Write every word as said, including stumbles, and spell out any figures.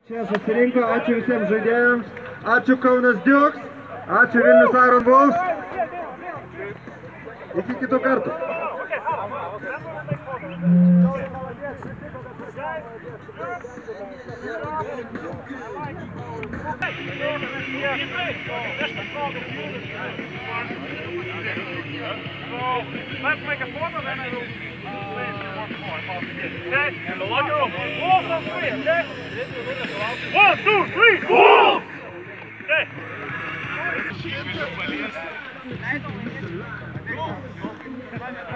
Čia susirinko, ačiū visiems žaidėjams, ačiū Kaunas Dukes, ačiū Vilnius Iron Wolves. Iki kitų kartų. Let's make a photo, then I will say one more. Okay? And the locker room. Wolves on three, okay? One, two, three, Wolves! Okay.